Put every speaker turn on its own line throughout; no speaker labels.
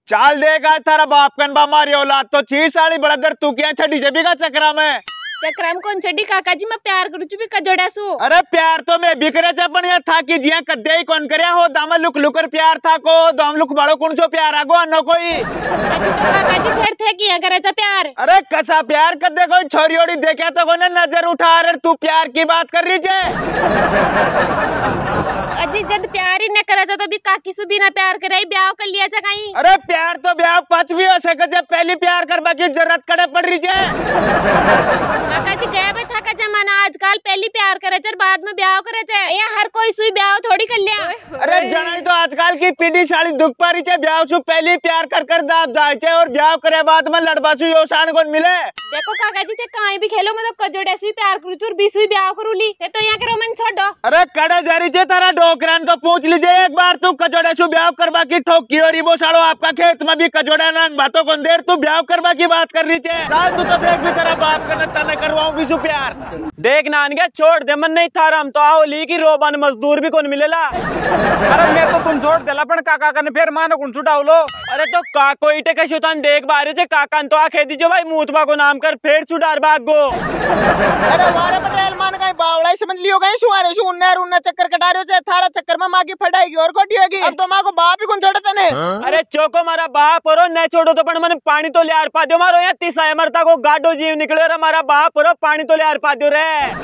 चाल देगा थारा बाप कन बा मारी औलाद तो चीज साड़ी बड़ा दर तू क्या छड़ी जबी का चक्रा में
चक्राम कौन चड्डी काका जी मैं प्यार करू भी कजोड़ा सु।
अरे प्यार तो मैं भी करे पण ये था कि जिया कद्दे ही कौन करे हो दाम लुक लुकर प्यार था को दाम लुक बड़ो कौन जो प्यार आगो अनो कोई
काका जी फिर थे किया करे प्यार।
अरे कसा प्यार कर दे कोई छोरी ओड़ी देखे तो कोने नजर उठा अरे तू प्यार की बात कर रही है
अजी जब प्यार ही न करा तो भी काकी सु भी ना प्यार करे ब्याह कर लिया जा कहीं।
अरे प्यार तो ब्याह पच भी हो सके जब पहली प्यार कर बाकी जरूरत करे पड़ रही है
काका जी गया भी था का जमाना आजकल पहली प्यार करे चर बाद में ब्याह करे चे या हर कोई सुई ब्याह थोड़ी कर लिया।
अरे जनाई तो आजकल की पीढ़ी साड़ी दुख पारी चे ब्याह सु पहली प्यार कर दाब जाए चे और ब्याह करे बाद में लड़बासु योसान कौन मिले।
देखो काका जी थे कहीं भी खेलो मतलब कजोड़े सुई प्यार करू चुर भी सुई ब्याह करूली ते तो यहाँ के रोमन छोड़ो।
अरे कड़े जरी चे तारा डोकरान तो पूछ लीजिए एक बार तू कजोड़े सु ब्याह करवा की ठोकी और वो साड़ो आपका खेत में भी कजोड़ा नांग बातों को देर तू ब्याह करवा की बात कर रही चे तू तो देख भी तेरा बाप करना तने करवाऊं भी सु प्यार देख नान गया छोड़ दे मन नहीं थारा हम तो आओ ली की रोबान मजदूर भी कौन मिलेला। अरे मैं तो तुम छोड़ देला पण काका कने फिर मानो कौन छुटाओ लो। अरे तो काको इटे के शुतान देख बारे जे काका तो आखे दीजो भाई मूतबा को नाम कर फिर छुडार भागो। अरे वारे पटेल मान गए बावड़ा समझ लियो गए सुवारे सु उन्ने चक्कर कटारियो जे थारा चक्कर में मां की फटाएगी और कोटी होगी अब तो मां को बाप ही कौन छोड़े तने। अरे चोको मारा बाप और न छोड़ो तो पण मन पानी तो ले आर पा दो मारो या तीसा मरता को गाडो जीव निकले रे मारा बाप और पानी तो ले आर पा दो रे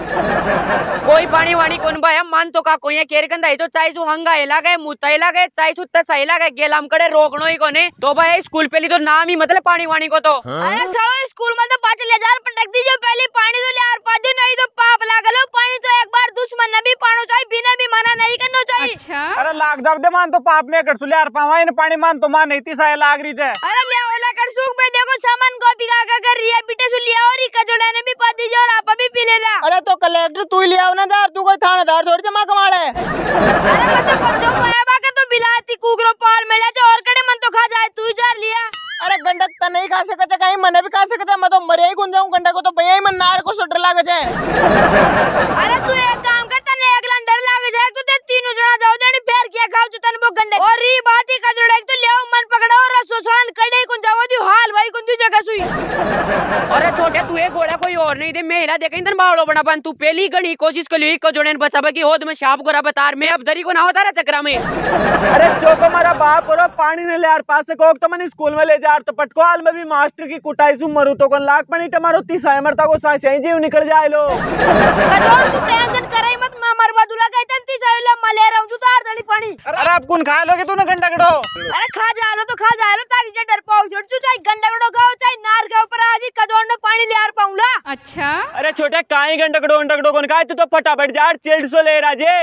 कोई पानी वाणी कौन भाई मान तो का कोई केर कंदा तो चाहे जो हंगा हेला गए मुता हेला गए चाहे सुत्ता सहेला गए गेलाम कड़े रोकनो ही कोने तो भाई स्कूल पहली तो नाम ही मतलब पानी वाणी को तो।
अरे चलो स्कूल में तो 5,000 पटक दीजिए पहले पानी तो ले आर पा दो नहीं तो पाप लागलो पानी तो एक बार दुश्मन न भी पानो चाहिए बिना भी मना नहीं करनो चाहिए। अच्छा
अरे लाग जाब दे मान तो पाप में कर सुले यार पावा इन पानी मान तो मान नहीं तीसा लाग रही है।
अरे ले ओला कर सुख पे देखो सामान गोपी काका कर रही है बिटे सु लिया और कजोड़ा ने भी पा दीजिए और आप भी पी लेना।
अरे तो कलेक्टर तू ही ले आओ ना यार तू कोई थानेदार थोड़ी जमा कमाड़े।
अरे मतलब बच्चों को है बाका तो बिलाती कुकरो पाल मिला जो और कड़े मन तो खा जाए तू जार लिया।
अरे गंडक त नहीं खा सकते कहीं मने भी खा सकते मैं तो मरे ही गुन जाऊं गंडक को तो भैया ही मन नार को सटर लाग जाए।
अरे तू एक काम कर तने एक डर लाग जाए तू ते तीनों जना जाओ देनी फेर किया खाओ तू तने वो गंडक और री बात ही कजड़ा एक तो ले आओ मन पकड़ो और सोसान कड़े कुन जाओ दी हाल भाई कुन दी जगह सुई।
अरे छोटे तू एक घोड़ा कोई और नहीं दे मेरा देख इंदर बावड़ो बना बन तू पहली घड़ी कोशिश कर ली कजोड़े ने बचाबे की होद में शाप गोरा बतार मैं अब दरी को ना होता रे चक्रा में।
अरे जो को मारा बाप और पानी ने ले यार पास से कोक तो मन स्कूल में ले जा तो पटकोल में भी मास्टर की कुटाई सु मरु तो कौन लाख पानी टमारो तीसा मरता को सा सही जीव निकल जाए लो।
कजोड़ तू टेंशन करे मत मैं मरवा दूला कहते तीसा ला मले रहूं तू तार दड़ी पानी।
अरे अब कौन खा लोगे तूने गंडकड़ो।
अरे खा जा लो तो खा जा लो ताकि जे डर पाओ छोड़ तू चाहे गंडकड़ो खाओ चाहे नार खाओ पर आज कजोड़ ने पानी ले यार पाऊंगा। अच्छा
अरे छोटे काई गंडकड़ो कौन खाए तू तो फटाफट जा चिल्ड सो ले राजे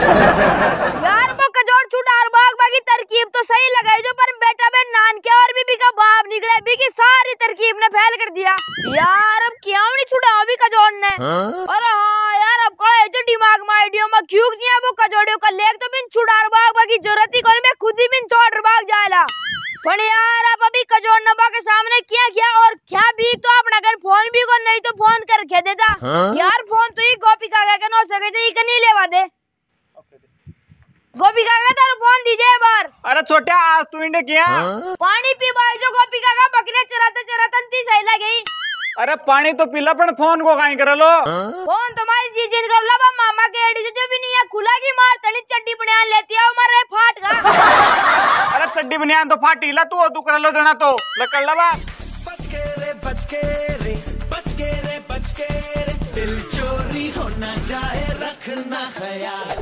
यार वो कजोड़ छुटार बाग बागी तरकीब तो सही लगाई जो पर बेटा बे नान के और बीबी का बाप निकले बी की सारी तरकीब ने फैल कर दिया यार अब क्यों नहीं छुड़ा अभी कजोड़ ने। अरे हाँ यार अब कड़ा जो दिमाग में आइडिया में क्यों दिया वो कजोड़ियों का लेग तो बिन छुटार बाग बागी जरूरत ही कोई मैं खुद ही बिन छोड़ बाग जाएला पर यार अब अभी कजोड़ नबा के सामने क्या किया और क्या भी तो अपना अगर फोन भी को नहीं तो फोन कर के देता यार फोन तो ही गोपी काका के नो सके थे नहीं लेवा दे गोपी काका तारू फोन दीजिए बार।
अरे छोटे आज तू इंडे किया
पानी पी भाई जो गोपी काका बकरे चराते ती सही लगी।
अरे पानी तो पीला पण फोन को काई कर लो
फोन तुम्हारी जीजी कर लो मामा के एडी जो भी नहीं है खुला की मार तली चड्डी बनियान लेती है मारे फाट का।
अरे चड्डी बनियान तो फाटी ला तू कर लो देना तो लकड़ ला
बच के रे बच के रे बच के रे बच के रे दिल चोरी हो ना जाए रखना ख्याल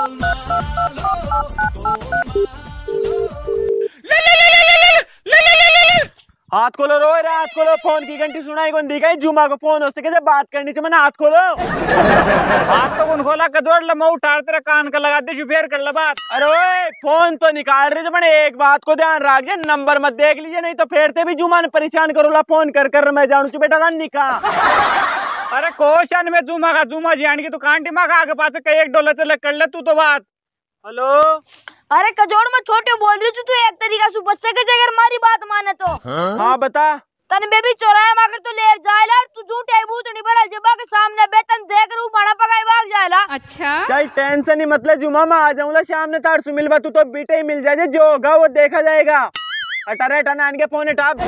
हाथ खोलो रो रे हाथ खोलो फोन की घंटी सुनाई कौन दी गई जुमा को फोन हो सके बात करनी चाहिए मैंने हाथ खोलो हाथ तो कौन खोला कदोड़ ला मैं उठार तेरा कान का लगा दे फिर कर ला बात। अरे ओए फोन तो निकाल रहे मैंने एक बात को ध्यान रखिए नंबर मत देख लीजिए नहीं तो फिर से भी जुमा ने परेशान करो ला फोन कर कर मैं जानू चु बेटा निका। अरे क्वेश्चन में जुमा जान की तू कांटी माँ आगे पास कई एक डॉलर से कर ले तू तो बात। हेलो
अरे कजोड़ में छोटे बोल रही तू एक तरीका से बच सके अगर हमारी बात माने तो।
हाँ बता
तन बेबी चौराहे माकर तो ले जाएला तू झूठे भूतनी भरा जबा के सामने बेतन देख रू बड़ा पकाई भाग जाएला। अच्छा
चल टेंशन ही मतलब जुमा में आ जाऊंगा शाम ने तार से मिलवा तू तो बीटे ही मिल जाए जो होगा वो देखा जाएगा। अटारे टनान के फोन टाप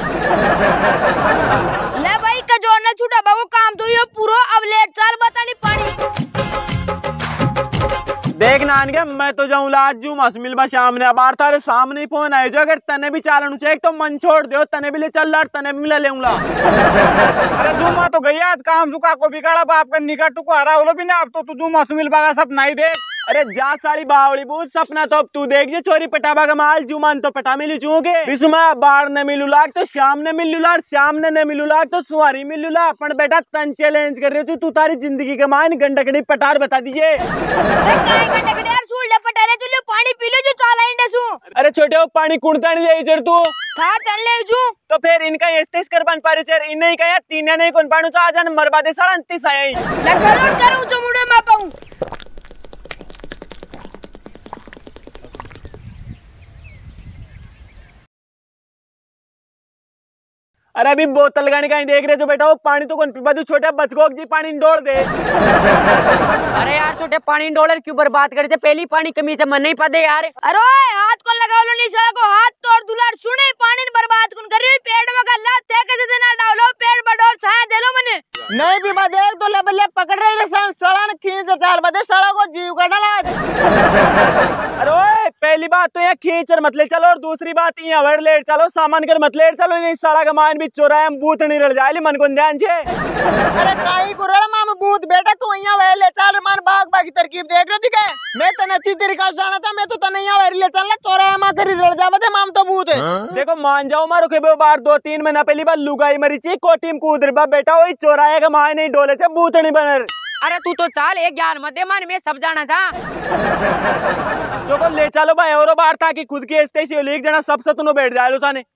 ले भाई कजोड़ ने छूटा बाबू काम तो ये पूरा अब लेट चाल बता नहीं पानी
देख नान के मैं तो जाऊँ लाज जू मसमिल बा सामने अब तारे सामने फोन आए जो अगर तने भी चालन चाहिए तो मन छोड़ दो तने भी ले चल रहा तने भी ले लेऊंगा। अरे जू माँ तो गई आज काम सुखा को बिगाड़ा बाप का निकट टुको हरा होलो भी ना अब तो तू मसमिल बागा सब नहीं देख। अरे जा साड़ी बावड़ी बूझ सपना तो अब तू देख जे चोरी पटाबा का माल जुमान तो पटा मिली चूंगे बिस्मा बाहर न मिलू लाग तो शाम ने मिलू लाग शाम ने न मिलू लाग तो सुहारी मिलू ला अपन बेटा तन चैलेंज कर रही तू तारी जिंदगी के मान गंडकड़ी पटार बता दीजिए।
पानी पी लो जो चाला इंडसू।
अरे छोटे वो पानी कुड़ता नहीं जाए चर तू
खा तन ले जू
तो फिर इनका एस्तेस कर बन पारे चर इन नहीं कहा तीन नहीं कौन पाणू तो आजान मरबादे 37 आए
लगा करूं जो मुड़े मैं पाऊं।
अरे अभी बोतल लगाने का देख रहे जो बेटा वो पानी तो कौन पीबा तू छोटे बचकोक जी पानी डोल दे।
अरे यार छोटे पानी डॉलर क्यों बर्बाद करे पहली पानी कमी से मन नहीं पादे यार।
अरे हाथ को लगा लो नहीं सड़ा को हाथ तोड़ दुलार सुने पानी बर्बाद कौन कर रही पेड़ में गल्ला थे कैसे देना डालो पेड़ बडोर छाया दे लो मने
नहीं पीबा दे तो ले बल्ले पकड़ रहे सन सड़ा न खींच चाल बदे सड़ा को जीव का डाला। अरे ओए पहली बात तो ये खींचर मत ले चलो और दूसरी बात ये अवर लेट चलो सामान कर मत लेट चलो नहीं सड़ा का मान भी चोरा हम बूथ नहीं रल जाए मन को ध्यान छे। अरे काई कुरल माम बूथ बेटा तू यहां वे ले चल मान भाग भाग की तरकीब देख रही थी मैं तने अच्छी तरीका से जाना था मैं तो तने यहां वे ले चल चोरा मा करी रल जावे माम तो बूथ है। देखो मान जाओ मारो के बार 2-3 महीना पहली बार लुगाई मरी ची कोटीम कूद बा बेटा वही चोराए का मान नहीं डोले छे बूथ नहीं बनर।
अरे तू तो चाल एक ज्ञान मत दे मान मैं सब जाना था
जो को ले चलो भाई और बार था कि खुद की ऐसे ही एक जना सब सतनो बैठ जाए लो थाने।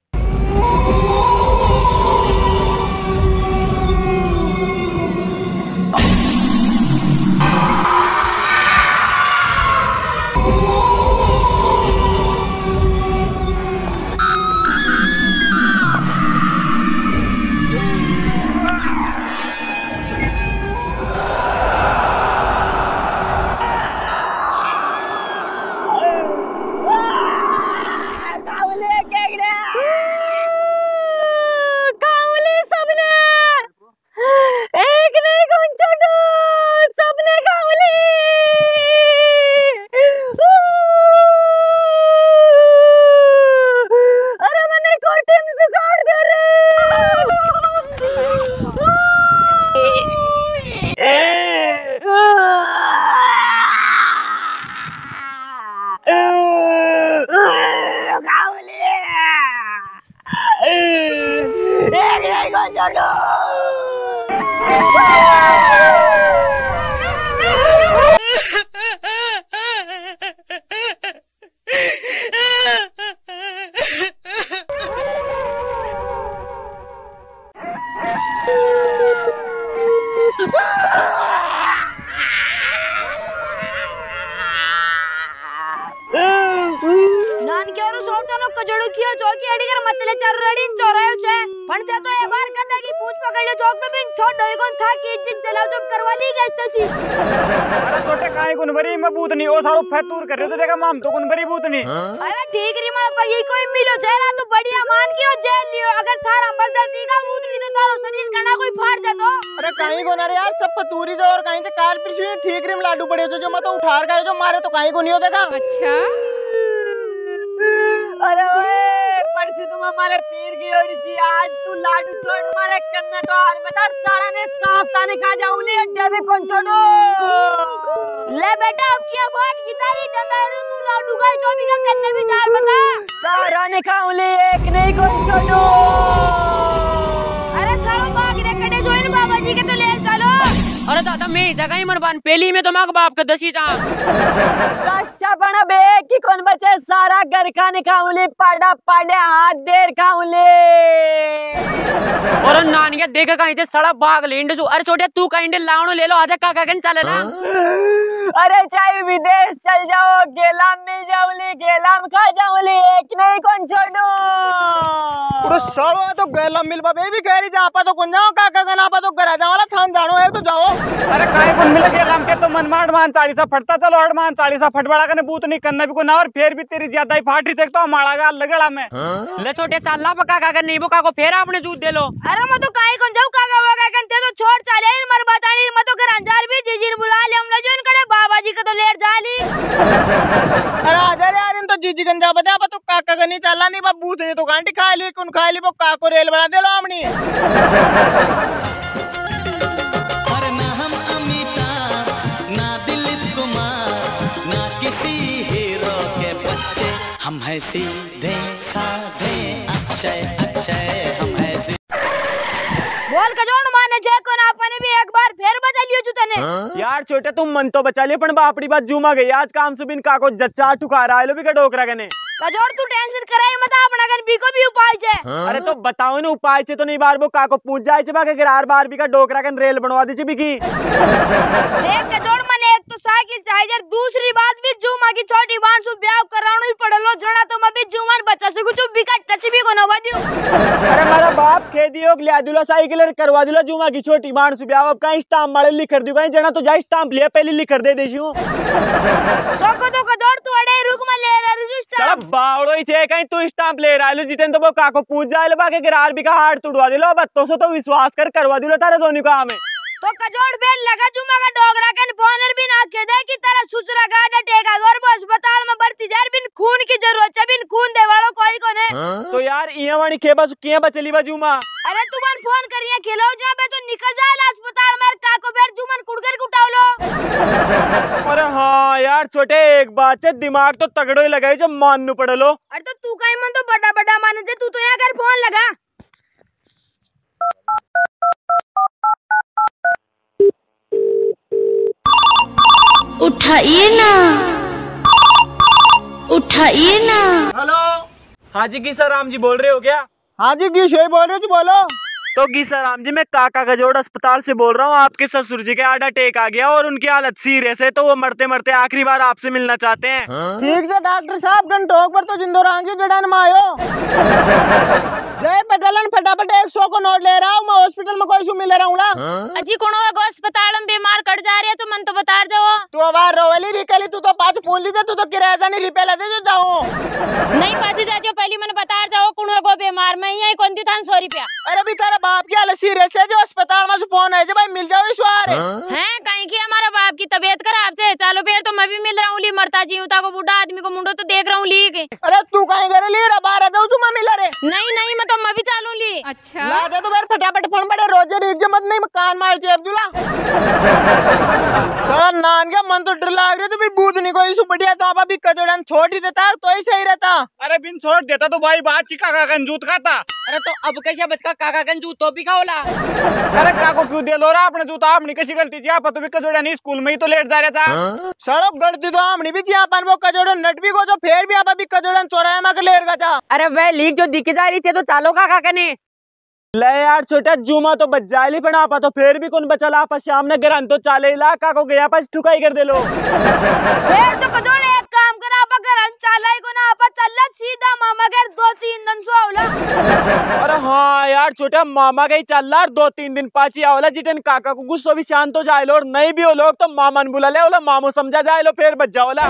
नान के और सोचता नो कजड़ू कियो चौकी एडी कर मतले चार रडी चोरायो छे पण ते तो ए बार कदा की पूछ पकड़ ले चौक तो बिन छोड़ दई कोन था कि दिन चलाओ जब करवा ली गई तसी।
अरे छोटे काई कोन बरी मैं बूत नहीं ओ सालो फतूर कर रहे तो देखा माम तो कोन बरी बूत नहीं।
अरे ठीक री मां पर ये कोई मिलो चेहरा तो बढ़िया मान के जेल लियो अगर थारा इमरजेंसी का बूत नहीं तो तारो शरीर कना कोई फाड़ दे तो।
अरे काई कोन अरे यार सब फतूरी जो और काई से कार पिछू ठीक रीम लाडू पड़े जो मैं तो उठार गए जो मारे तो काई को नहीं हो देखा। अच्छा अरे ओए परसों तुम हमारे पीर की ओर जी आज तू लाडू छोड़ मारे कन्ना तो हार बता सारा ने सांप ताने खा जाऊंगी अड्डे में कौन छोड़ो
ले बेटा अब क्या बात गिटारी जंदारू तू लाडू का जो भी का कन्ने भी जाल बता
सारा ने खाऊंगी एक नहीं कौन छोड़ो।
अरे सारो भाग रे कड़े जो इन बाबा जी के तो ले चलो।
अरे दादा मैं जगह ही मरबान पहली में तो माँ बाप का दसी था
बना बे कि कौन बचे सारा घर का निकाऊले पाड़ा पाड़े हाथ देर खाऊले
और नानिया देखा कहीं से सड़ा भाग ले इंडसू। अरे छोटे तू कहीं लावणो ले लो आजा काका कन चले ना।
अरे चाहे विदेश चल जाओ गेलाम में जाऊली गेलाम खा जाऊली एक नहीं कौन छोड़ो। पूरा सालो तो गैला मिल बाबे भी कह रही जा आपा तो कौन जाओ काका का नापा तो घर जाओ वाला थान जानो है तो जाओ।
अरे काय कुन मिल गया काम के तो मन मार मान 40 फटता चलो हट मान 40 फटबड़ा कने बूत नहीं करना भी को ना और फिर भी तेरी ज्यादा ही फाट रही तो हमारा गाल लगड़ा में
ले छोटे चालला पका का नहीं वो का को फेर आपने दूध दे लो।
अरे मैं तो काई कौन जाऊं काका वो का कंते तो छोड़ चाले मर बतानी मैं तो घर अंजार भी जीजीर बुला ले हम जो इनकड़े बाबा जी का तो लेट जाली।
अरे आजा रे यार इन तो जीजी गंजा बता तो काका का नहीं चलना नहीं बा बूथ ने तो गांडी खा ली कुन खा ली वो काको रेल बना दे लो हमनी।
और ना हम अमिताभ ना दिलीप कुमार ना किसी हीरो के बच्चे हम हैं सीधे साधे अक्षय अक्षय हम हैं
बोल का जोड़ माने जे को ना अपने भी एक बार फिर बता लियो तू तने।
यार छोटे तुम मन तो बचा लिए पण बापड़ी बात जुमा गई आज काम सुबिन काको जच्चा ठुका रहा है लो भी का डोकरा कने
कजोड़ तू टेंशन कराई मत अपना कन भी को भी उपाय छे।
अरे तो बताओ ना उपाय छे तो नहीं बार वो काको पूछ जाए छे बाके गिरार बार भी का डोकरा कन रेल बनवा दी छे बिकी।
देख कजोड़ माने एक तो साइकिल चाहिए दूसरी बात भी जुमा की छोटी बाण सु ब्याह कराणो ही पड़लो जणा तो मैं भी जुमान बच्चा से कुछ बिका टच भी को नवा दियो।
अरे मारा बाप कह दियो लिया दिलो साइकिल करवा दिलो जुमा की छोटी बाण सु ब्याह अब कहीं स्टाम्प मारे लिख कर दियो कहीं जना तो जाई स्टाम्प ले पहले लिख कर दे देसी हूं।
चोको तो कजोड़ तू अड़े रुक में ले रे
साला बावड़ो ही छे कहीं तू स्टाम्प ले रहा है जितन तो वो काको पूछ जाए लो बाके गिरार भी का हाथ तुड़वा दिलो बत्तो से तो विश्वास कर करवा दिलो तारे दोनों काम है
तो कजोड़ बेल लगा जुमा का डोगरा कन फोनर भी ना के दे कि तेरा सुसरा गाड़ा टेका और वो अस्पताल में भर्ती जार बिन खून की जरूरत है बिन खून दे वालो कोई कोने।
तो यार इया वाणी के बस किया बचली बा जुमा।
अरे तू मन फोन करिए खेलो जा बे तो निकल जा अस्पताल में काको बेर जुमन कुड़कर कुटाव लो।
अरे हाँ यार छोटे एक बात है दिमाग तो तगड़ो ही लगाई जो मानू पड़ लो।
अरे तो तू कहीं मन तो बड़ा बड़ा माने जे तू तो यहाँ कर फोन लगा।
उठाइए ना उठाइए ना।
हेलो हाँ जी गीसा राम जी बोल रहे हो क्या? हाँ जी गीशा बोल रहे हो जी बोलो। तो गीसा राम जी मैं काका गजोड़ अस्पताल से बोल रहा हूँ आपके ससुर जी के हार्ट अटैक आ गया और उनकी हालत सीरियस है तो वो मरते मरते आखिरी बार आपसे मिलना चाहते हैं। ठीक से डॉक्टर साहब घंटों पर तो जिंदो रांगी जड़न मायो जय पटेलन फटाफट 100 को नोट ले रहा हूँ मैं हॉस्पिटल में कोई सु मिल रहा हूँ।
अजी कोनो अस्पताल में बीमार कट जा रही है तो मन तो बता जाओ।
तू आवाज रोवली रिकली तू तो पाँच पूछ लीजिए तू तो किराया नहीं रिपे ला दे जो जाओ।
नहीं पाची जाती पहली मन बता जाओ कोनो को बीमार में यही कौन थी 100 रुपया।
अरे भी तारा बाप की हालत सीरियस है जो अस्पताल में से फोन है जो भाई मिल जाओ इस बार
हैं कहीं की हमारा बाप की तबीयत खराब से चलो फिर तो मैं भी मिल रहा हूँ ली मरता जी को बूढ़ा आदमी को मुंडो तो देख रहा हूँ ली के।
अरे तू कहीं घर ली रहा बाहर जाऊँ तू मैं मिला रे
नहीं मैं तो मैं भी चालू ली।
अच्छा
ला दे तो फिर फटाफट फोन बड़े रोजे रिज्ज मत नहीं कान मार दिया अब्दुल्ला साला नान का मन तो डर लग रहा तो भी बूझ नहीं कोई सु बढ़िया तो आप अभी कजोड़न छोड़ ही देता तो ही सही रहता।
अरे बिन छोड़ देता तो भाई बात चिका का कंजूत खाता।
अरे तो अब कैसे बचका काका कन जूत तो भी खाओला।
अरे काको क्यों दे लो रहा अपने जूता आपने कैसी गलती थी आप तो भी कजोड़ा नहीं स्कूल में ही तो लेट जा रहा था।
सड़क गलती तो हमने भी थी अपन वो कजोड़न नट भी को जो फिर भी आप अभी कजोड़न चौराहे में लेट गया था।
अरे वह लीक जो दिखी जा रही थी तो चालो काका कने
ले यार छोटा जुमा तो बच जाए पण आपा तो फिर भी कौन बचला आपा शाम ने घर तो चाले इलाका को गया पास ठुकाई कर दे लो।
फिर तो कजोड़े एक काम करा आपा घर चालाई को ना आपा चलला सीधा मामा घर 2-3 दिन सो आवला।
अरे हाँ यार छोटा मामा का ही चल रहा 2-3 दिन पाची आवला जितन काका को गुस्सो भी शांत हो जाए लो और नहीं भी हो लोग तो मामा बुला ले ओला मामो समझा जाए लो फिर बच जाओला।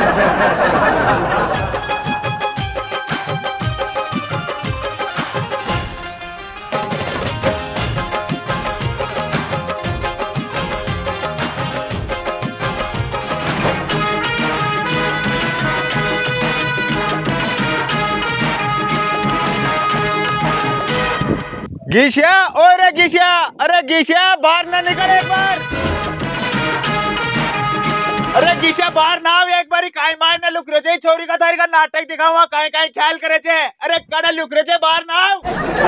गीशा और गीशा अरे गीशा बाहर ना निकल एक बार। अरे गीशा बाहर ना आवे एक बारी काई मार ना लुक रहे छोरी का तारी का नाटक दिखावा काई काई ख्याल करे छे। अरे कड़े लुक रहे बाहर ना आव।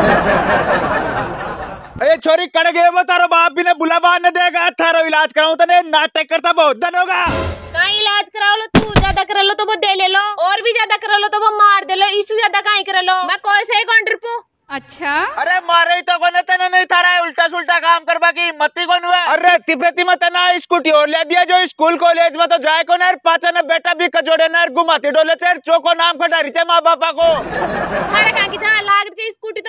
अरे छोरी कड़ गए वो तारो बाप भी ने बुला बाहर न देगा थारो इलाज कराऊं तने नाटक करता बहुत दिन होगा।
कहीं इलाज करा लो तू ज्यादा करा लो तो वो दे ले लो और भी ज्यादा करा लो तो वो मार दे लो इशू ज्यादा कहीं करा लो मैं कोई से काउंटर पू।
अच्छा
अरे मारे ही तो कोने तने नहीं थारा है उल्टा सुल्टा काम करवा की हिम्मती कौन हुआ। अरे तिपेती मत ना स्कूटी और ले दिया जो स्कूल कॉलेज में तो जाए को ना पाचा ने बेटा भी कजोड़े ना घुमाती डोले से चोको नाम खटारी छे माँ बापा को।
हमारे कहाँ की जहाँ लाग रही स्कूटी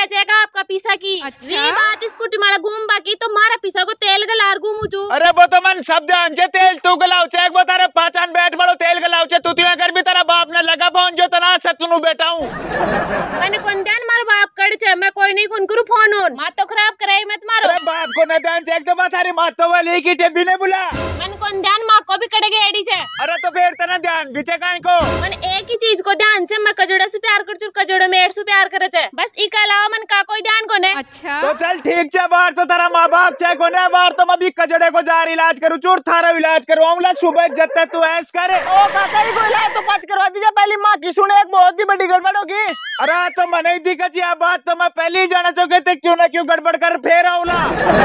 लिया जाएगा आपका पीसा की।
अच्छा।
बात स्कूटी मारा घूम बाकी तो मारा पीसा को तेल गलार घूमू छू।
अरे वो तो मन शब्द अंजे तेल तू गलाव छे एक तारे पाचान बैठ बड़ो तेल गलाव छे तू अगर भी तेरा बाप ने लगा पहुंच जो तना सतनु बेटा हूं
मैंने कौन ध्यान मार बाप कड़ छे मैं कोई नहीं कौन करू फोन ऑन मां तो खराब कराई मत मारो।
अरे बाप को न ध्यान चेक तो बात सारी मात तो वाली की टेबी ने बुला
मैंने कौन ध्यान मां को भी कड़ेगे एडी छे।
अरे तो फिर तना ध्यान बीचे काई को
मैंने एक ही चीज को ध्यान छे मैं कजोड़ा से प्यार कर छू कजोड़ा मेड़ से प्यार करे छे बस इके अलावा मन का कोई ध्यान कोने।
अच्छा।
तो चल ठीक छे बार तो तेरा माँ बाप छे कोने बार तो मैं भी कजड़े को जार इलाज करूँ चूर थारा इलाज करवाऊंगा सुबह जत्ते तू ऐस करे।
ओ काका ही कोई इलाज तो पच करवा दीजिए पहली माँ की सुने एक बहुत ही बड़ी गड़बड़ होगी।
अरे तो मने दिक्कत यह बात तो मैं पहले ही जाना चाहते थे क्यों ना क्यों गड़बड़ कर फेर आऊला।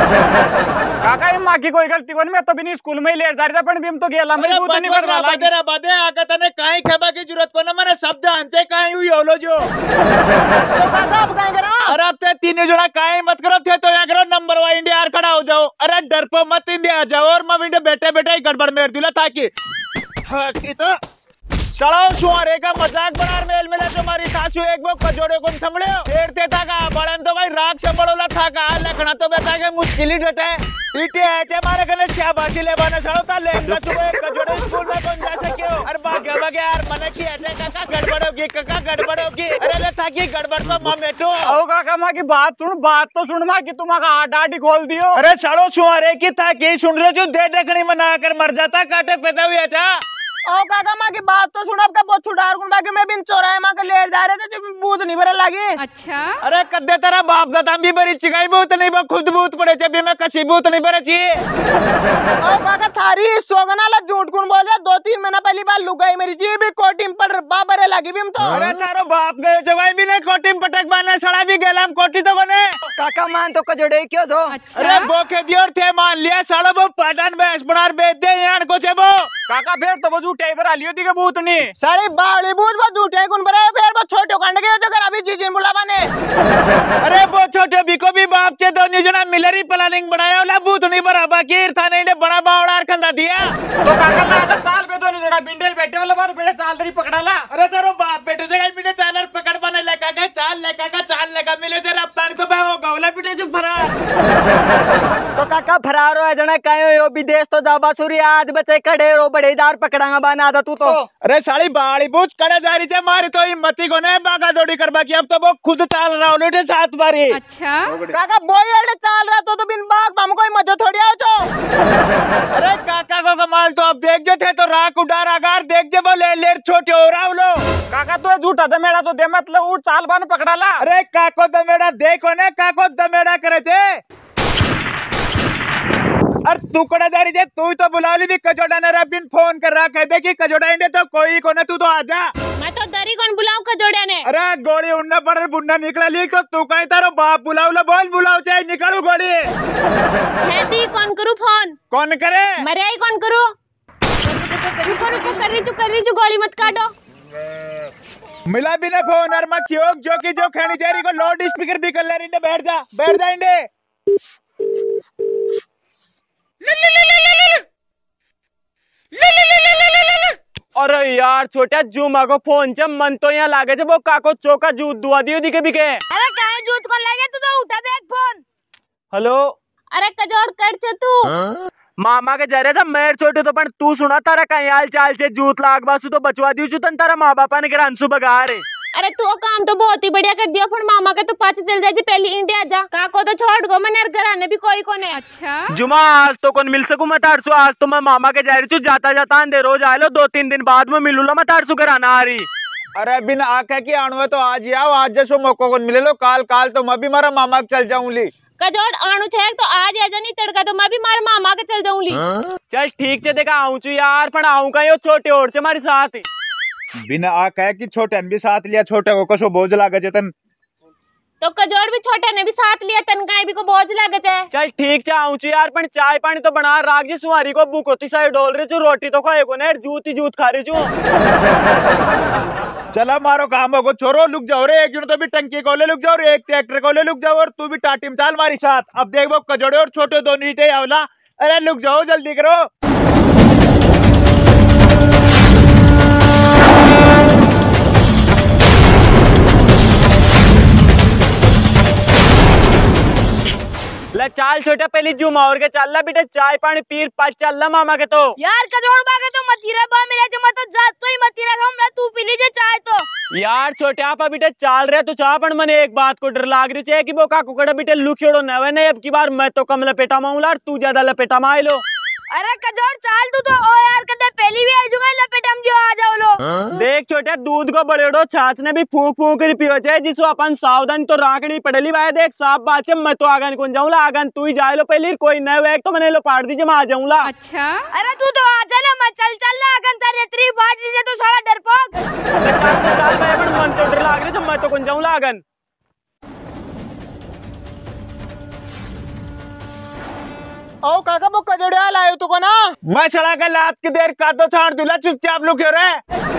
काका ही माँ की कोई गलती को नहीं मैं तो भी नहीं स्कूल में ही लेट जा रहा था पण भी हम तो गेला मेरी बूत नहीं कर रहा
बादे बादे आका तने काई खेबा की जरूरत को ना मैंने शब्द अंचे काई हुई होलो जो
तो काका अब काई करा।
अरे अब ते तीन जना काई मत करो थे तो यहाँ करो नंबर 1 इंडिया खड़ा हो जाओ। अरे डर पो मत इंडिया आ जाओ और मैं इंडिया बैठे बैठे ही गड़बड़ मेर दिला ताकि तो चलो सुहारे का मजाक बनार मेल मिला तुम्हारी सासू एक वो कजोड़े को संभले फेरते था का बड़न तो भाई राग से बड़ोला था का लखना तो बेटा के मुश्किल ही डटे इटे ऐसे मारे कने क्या बाजी ले बने सड़ो ता लेंगा सुबह कजोड़े स्कूल में कौन जा सके हो। अरे बागे बागे यार मने की ऐसे काका गड़बड़ होगी काका गड़बड़ होगी। अरे ले ताकि गड़बड़ तो मां बेटो
ओ काका माँ की बात तो सुन माँ की तुम्हारा डाटी खोल दियो।
अरे सड़ो सुहारे की था की सुन रहे जो दे डकनी मना कर मर जाता काटे पैदा हुई अच्छा।
ओ काका माँ की बात तो सुन आपका बहुत छुड़ार गुण बाकी मैं बिन चौराहे माँ के ले जा रहे थे जब बूत नहीं भरे लगी।
अच्छा।
अरे कद्दे तेरा बाप दादा भी बड़ी चिगाई बहुत नहीं बा खुद बूत पड़े चे भी मैं कसी बूत नहीं भरे चाहिए।
ओ काका थारी सोगना ला झूठ गुण बोल रहा 2-3 महीना पहली बार लुगाई मेरी जी भी कोटिम पर रब्बा भरे लगी भी हम तो।
अरे तारो बाप गए जवाई भी ने कोटिम पटक बाने सड़ा भी गेलाम कोटी तो कोने
काका मान तो कजोड़े क्यों दो।
अच्छा।
अरे बोके दियोर थे मान लिया सालो वो पाटन बेस बनार बेच दे यार को छे वो
काका फिर तो वो झूठे पर आलियो दी के बूतनी सारी बावली बूत वो झूठे गुण भरे फिर वो छोटे कांड के जगह अभी जीजिन बुलावा ने।
अरे वो छोटे भी को भी बाप चे दो निजना मिलरी प्लानिंग बनाया वाला बूतनी बराबर की थाने ने बड़ा बावड़ार खंदा दिया।
तो काका ला तो चाल पे तो निजना बिंडेल बैठे वाला बार बेटे चाल दरी पकड़ा ला।
अरे तेरो बाप बेटे जगह मिले चालर पकड़ बने लेका के चाल लेका का चाल लेका मिले जे रफ्तार तो बे हो गवला पिटे से फरार।
तो काका फरार हो जना कायो यो विदेश तो जाबा सूरी आज बचे खड़े रो बड़ेदार पकड़ांगा बाना था तू तो।
अरे साली बाड़ी बूझ करे जा रही थे मारी तो हिम्मती को ने बागा दौड़ी करबा की अब तो वो खुद चाल रहा उलटे 7 बारी।
अच्छा।
काका बोयड़े चाल रहा तो बिन बाग हम कोई मजा थोड़ी आओ छो।
अरे काका को कमाल तो अब देख जे थे तो राख उडार अगार देख जे वो ले ले छोटे हो रहा लो।
काका तो झूठा दमेड़ा तो दे मतलब उठ चाल बान पकड़ा ला।
अरे काको दमेड़ा देखो ने काको दमेड़ा करे थे। अरे तू कड़ा जा रही है तू तो बुलाली भी कजोड़ा ने रबिन फोन कर रहा कहते कि कजोड़ा इंडे तो कोई को ने तू तो आजा।
मैं तो दरी कौन बुलाऊं कजोड़े ने।
अरे गोली उन्ना पर बुन्ना निकला ली तो तू कहीं तारो बाप बुलाओ लो बोल बुलाओ चाहे निकालू गोली।
खेती कौन करूं फोन
कौन करे
मरे ही कौन करूं रुको कर रही जो गोली मत काटो।
मिला भी ना फोन और मैं क्यों जो की जो खेनी जा रही को लाउड स्पीकर भी कर ले रही बैठ जा इंडे।
अरे यार छोटा जुमा को फोन चे मन तो यहाँ लागे जे वो काको चौका जूत दुआ दियो दिखे बिके।
अरे काहे जूत को लगे तू तो उठा देख फोन।
हेलो
अरे कजोड़ कर छे तू
मामा के जा रहे था मेर छोटे तो पण तू सुना तारा कहीं हाल चाल से जूत लाग बासु तो बचवा दियो चुतन तारा माँ बापा ने अंशु बगा रे।
अरे तू काम तो बहुत ही बढ़िया कर दिया पर मामा के तो पाछे चल जाए पहली इंडिया जा काको तो छोड़ गो मैंने घर आने भी कोई को नहीं।
अच्छा।
जुमा आज तो कौन मिल सकूं मैं तारसु आज तो मैं मामा के जा रही छू जाता जाता अंधे रोज आए लो 2-3 दिन बाद में मिलूला मैं तारसु घर आना आ रही।
अरे बिन आके की आणु है तो आज ही आओ आज जैसो मौको को मिले लो काल तो मैं भी मारा मामा के चल जाऊंगी।
कजोड़ आणु छे तो आज आजा नहीं तड़का तो मैं भी मार मामा के चल जाऊंगी।
चल ठीक से देखा आऊं छू यार पण आऊं का यो छोटे और से हमारे साथ
बिना आ कहे कि छोटे भी साथ लिया छोटे को कसो बोझ लागे जतन
तो कजोड़ भी छोटे ने भी साथ लिया तनकाई भी को बोझ लागे छे।
चल ठीक से आऊं छू यार पण चाय पानी तो बना राग जी सुहारी को भूख होती साइड डोल रही छू रोटी तो खाए को ने जूत ही जूत खा रही छू।
चला मारो काम हो छोरो लुक जाओ रे एक तो भी टंकी को ले लुक जाओ एक ट्रैक्टर को ले लुक जाओ और तू भी टाटी में चाल मारी साथ। अब देख वो कजोड़े और छोटे दोनों ईटे आवला। अरे लुक जाओ जल्दी करो। अरे चाल छोटे पहली जुमा और के चल बेटा चाय पानी पीर पास चल मामा के तो
यार कजोड़ बागे तो मतीरा बा मिले जो मत जा तो ही मतीरा खाऊंगा तू पी लीजिए चाय तो।
यार छोटे आप बेटा चाल रहे तो चाह पण मने एक बात को डर लाग रही है कि वो काकू कड़ा बेटे लुखियोड़ो नवे ने अब की बार मैं तो कम लपेटा माऊंगा तू ज्यादा लपेटा माय लो।
अरे कजोड़ चाल तू तो ओ यार कदे पहली भी आ जुगा लपेटम जो आ जाओ लो।
देख छोटे दूध को बड़ेड़ो छाछ ने भी फूक फूक कर पियो छे जिसो अपन सावधान तो राखनी पड़ेली भाई देख साफ बात है मैं तो आगन कौन जाऊंगा आगन तू ही जाए लो पहले कोई न वेक तो मैंने लो पाड़ दीजिए मैं आ जाऊंगा।
अच्छा
अरे तू तो आ जा ना मैं चल ना आगन तारी इतनी बात से तो सारा डरपोक।
चल भाई अपन मन तो डर लाग रही तो मैं तो कौन जाऊंगा आगन।
ओ काका वो कजड़िया लायो तू को ना
मैं चढ़ा कर लात की देर का तो छाड़ दूला चुपचाप लुक रे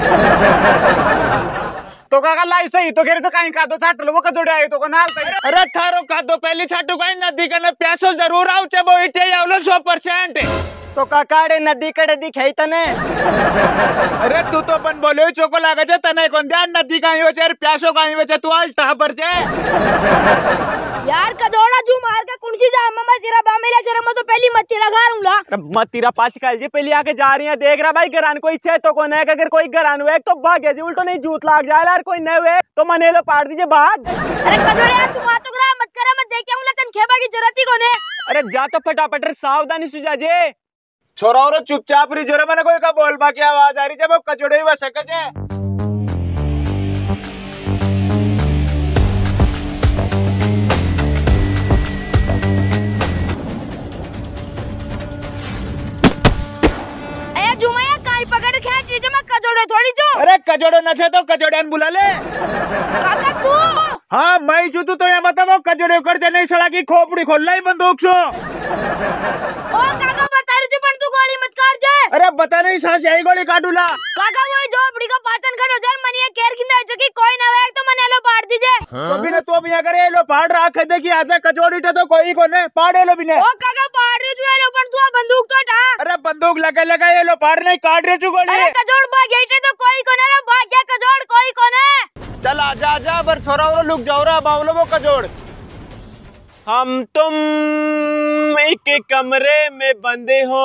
तो काका लाई सही तो घेर तो कहीं का दो छाट लो वो कजड़िया आयो तो को ना
अरे थारो का दो पहली छाटू कहीं नदी का प्यासो जरूर आओ चे वो इटे आवलो 100%।
तो काका रे नदी कड़े दिखाई तने
अरे तू तो अपन बोले चोको लागे छे तने कोन ध्यान नदी कहीं हो चे प्यासो कहीं हो चे तू आज ता पर छे
यार कजोड़ा जू मार के कुणसी जा मम्मा तेरा बा मिले जरा मैं तो पहली मत तेरा गारूंगा।
मत तेरा पाँच काल जी पहले आके जा रही है देख रहा भाई घरान कोई इच्छा है तो कौन है अगर कोई घरान हुए तो भाग्य जी उल्टो नहीं जूत लाग जाए यार कोई नहीं हुए तो मने लो पाड़ दीजिए भाग।
अरे कजोड़ा यार तू मातो करा मत करा मत देख आऊंगा तन खेबा की जरूरत ही कोने।
अरे जा तो फटाफट सावधानी से जाजे छोरा और चुपचाप रही जरा मैंने कोई का बोल बाकी आवाज आ रही जब कचोड़े हुआ सकत है।
पकड़ खेच लीजिए मैं कजोड़े थोड़ी जो।
अरे कजोड़े न थे तो कजोड़े बुला ले।
काका तू
हाँ मैं जूतू तो यहाँ बताओ कजोड़े कर दे नहीं सड़ा की खोपड़ी खोल लाई बंदूक सो।
ओ काका बता रही पण तू गोली मत काट जाए।
अरे बता नहीं सांस यही गोली काटूला।
काका वो झोपड़ी का पाचन खड़ो जर मनिया केर किंदा जो की कोई ना वेक तो मने लो पाड़ दीजिए।
तो बिना तो भी करे लो पाड़ राख दे की आजा कचोड़ी तो कोई कोने पाड़े लो बिना।
ओ काका पाड़ रही जो लो पण तू बंदूक तो उठा।
अरे बंदूक लगा ये लो पाड़ नहीं काट रहे तू गोली।
अरे कजोड़ भाग गई तो कोई कोने ना भाग गया कजोड़ कोई कोने।
चल आजा आजा बर छोरा और लुक जाओ रा बावलो वो कजोड़। हम तुम एक कमरे में बंदे हो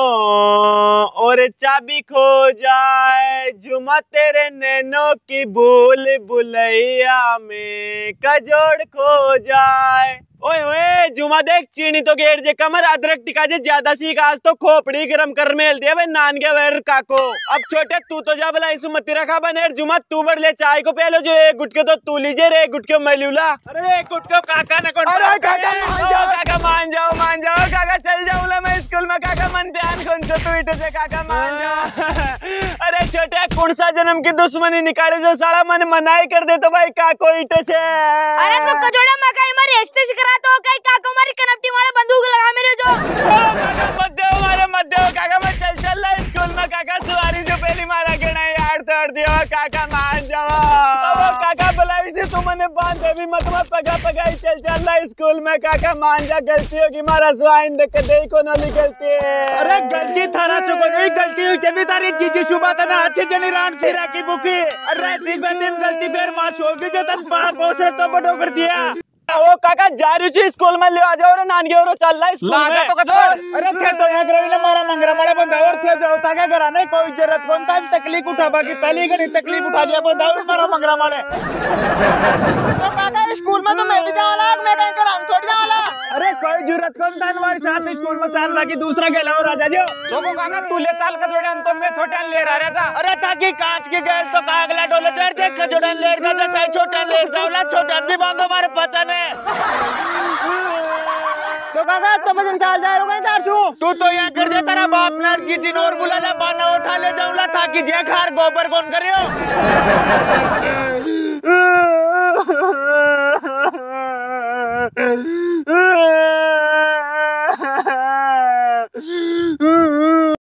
और चाबी खो जाए जुमा तेरे नैनों की भूल भुलैया में कजोड़ खो जाए। ओए ओए जुमा देख चीनी तो गेर जे कमर अदरक टिका जे ज्यादा सीख आज तो खोपड़ी गरम कर मेल दिया भाई नान के वेर काको। अब छोटे तू तो जा भला इसु मत रखा बनेर जुमा तू बढ़ ले चाय को पहले जो एक गुटके तो तू लीजिए रे एक गुटके मैं लूला। अरे एक गुटके काका ने कौन। अरे काका मान जाओ काका चल जाऊँ मैं स्कूल में काका मन ध्यान कौन सा तू इटे से काका मान जाओ। अरे छोटे कौन सा जन्म की दुश्मनी निकाले जो साला मन मनाई कर दे तो भाई काको इटे से।
अरे तो कजोड़ा मकाई मारी एस्ते से करा तो कई काको मारी कनपटी वाले बंदूक लगा मेरे जो।
मत दे काका मैं चल रहा स्कूल में काका सवारी जो पहली मारा के नहीं यार तोड़ दियो काका मान जाओ। काका बुलाई से तू मने बांध अभी मत पगा पगाई चल रहा स्कूल में काका मान जा गलती होगी मारा स्वाइन देख दे को ना निकलती है। अरे गलती थारा चुको नहीं गलती हुई जब तारी चीजी सुबह तना अच्छे जनी रान से राखी बुकी। अरे दिन गलती फिर मां होगी जो तन पाप हो से तो बड़ो कर दिया। ओ काका जा रही थी स्कूल में ले आ जाओ रे नानगी और चल रहा है स्कूल में तो कजोड़। अरे थे तो यहाँ ग्रवी ने मारा मंगरा मारा बंदा और थे जाओ ताकि घर आने कोई जरूरत कौन था तकलीफ उठा बाकी पहली घड़ी तकलीफ उठा दिया बंदा और मारा मंगरा मारे। तो काका स्कूल में तो मैं भी जाऊंगा मैं कहीं कर हम छोड़ जाऊंगा। अरे कोई जरूरत कौन था हमारे साथ स्कूल में चल बाकी दूसरा गेला और राजा जो तो काका तू ले चल कजोड़े हम तो मैं छोटा ले रहा था। अरे ताकि कांच की गैल तो कागला डोले चढ़ देख कजोड़े ले रहा था सही छोटा ले जाऊंगा छोटा भी बांधो हमारे पता नहीं। तो काका तुम चाल जा रहे हो तू तो यहाँ कर दे तेरा बाप ने की जिनोर बुला ले बाना उठा ले जाऊंगा ताकि जे खार गोबर कौन करियो।